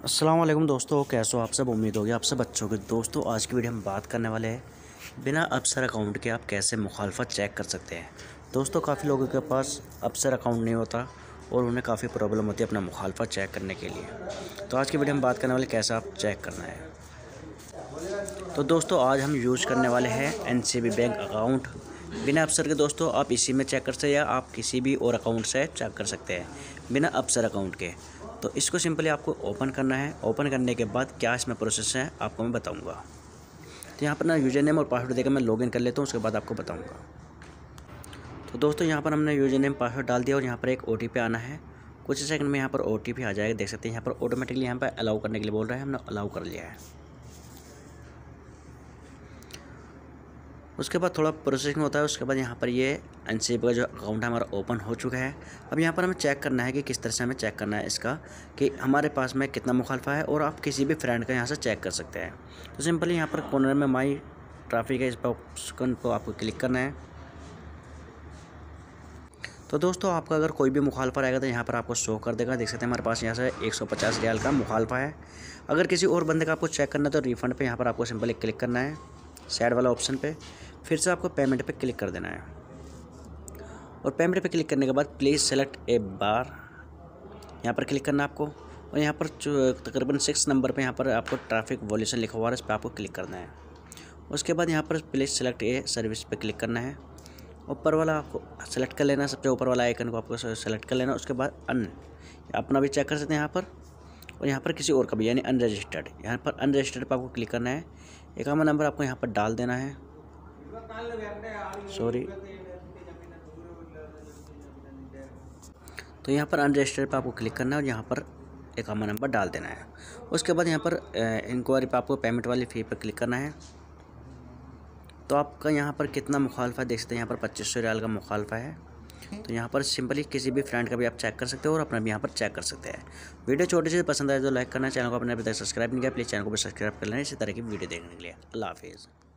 अस्सलाम वालेकुम दोस्तों, कैसे हो आप सब। उम्मीद होगी आप सब अच्छे होंगे। दोस्तों आज की वीडियो हम बात करने वाले हैं बिना अब्सर अकाउंट के आप कैसे मुखालफत चेक कर सकते हैं। दोस्तों काफ़ी लोगों के पास अब्सर अकाउंट नहीं होता और उन्हें काफ़ी प्रॉब्लम होती है अपना मुखालफत चेक करने के लिए। तो आज की वीडियो हम बात करने वाले कैसे आप चेक करना है। तो दोस्तों आज हम यूज़ करने वाले हैं NCB बैंक अकाउंट बिना अब्सर के। दोस्तों आप इसी में चेक कर सकते हैं या आप किसी भी और अकाउंट से चेक कर सकते हैं बिना अब्सर अकाउंट के। तो इसको सिंपली आपको ओपन करना है। ओपन करने के बाद क्या इसमें प्रोसेस है आपको मैं बताऊंगा। तो यहाँ पर ना यूज़र नेम और पासवर्ड देकर मैं लॉगिन कर लेता हूँ, उसके बाद आपको बताऊंगा। तो दोस्तों यहाँ पर हमने यूज़र नेम पासवर्ड डाल दिया और यहाँ पर एक OTP आना है। कुछ सेकंड में यहाँ पर OTP आ जाएगा, देख सकते हैं यहाँ पर ऑटोमेटिकली यहाँ पर अलाउ करने के लिए बोल रहा है, हमने अलाउ कर लिया है। उसके बाद थोड़ा प्रोसेसिंग होता है। उसके बाद यहाँ पर ये NCB का जो अकाउंट है हमारा ओपन हो चुका है। अब यहाँ पर हमें चेक करना है कि किस तरह से हमें चेक करना है इसका कि हमारे पास में कितना मुखालफा है, और आप किसी भी फ्रेंड का यहाँ से चेक कर सकते हैं। तो सिंपली यहाँ पर कॉर्नर में माई ट्रैफिक है, इस पर को आपको क्लिक करना है। तो दोस्तों आपका अगर कोई भी मुखालफा रहेगा तो यहाँ पर आपको शो कर देगा, देख सकते हैं हमारे पास यहाँ से 150 रियाल का मुखालफा है। अगर किसी और बंदे का आपको चेक करना है तो रिफ़ंड पे यहाँ पर आपको सिंपली क्लिक करना है, साइड वाला ऑप्शन पे। फिर से आपको पेमेंट पे क्लिक कर देना है और पेमेंट पे क्लिक करने के बाद प्लीज़ सेलेक्ट ए बार यहाँ पर क्लिक करना है आपको। और यहाँ पर तकरीबन 6 नंबर पे यहाँ पर आपको ट्रैफिक वॉल्यूशन लिखा हुआ है, इस पर आपको क्लिक करना है। उसके बाद यहाँ पर प्लीज़ सेलेक्ट ए सर्विस पे क्लिक करना है। ऊपर वाला आपको सेलेक्ट कर लेना, सबसे ऊपर वाला आइकन को आपको सेलेक्ट कर लेना। उसके बाद अपना भी चेक कर सकते हैं यहाँ पर, और यहाँ पर किसी और का भी, यानी अनरजिस्टर्ड। यहाँ पर अनरजिस्टर्ड पर आपको क्लिक करना है। अकाउंट नंबर आपको यहाँ पर डाल देना है, सॉरी। तो यहाँ पर अनरजिस्टर्ड पर आपको क्लिक करना है और यहाँ पर अकाउंट नंबर डाल देना है। उसके बाद यहाँ पर इंक्वायरी पर आपको पेमेंट वाली फ़ी पर क्लिक करना है। तो आपका यहाँ पर कितना मुखालफा देख सकते हैं, यहाँ पर 2500 रियाल का मुखालफा है। तो यहाँ पर सिंपली किसी भी फ्रेंड का भी आप चेक कर सकते हो और अपना भी यहाँ पर चेक कर सकते हैं। वीडियो छोटी सी पसंद आए तो लाइक करना, चैनल को अपने अभी तक सब्सक्राइब नहीं किया प्लीज़ चैनल को भी सब्सक्राइब कर लेना इसी तरह की वीडियो देखने के लिए। अल्लाह हाफिज़।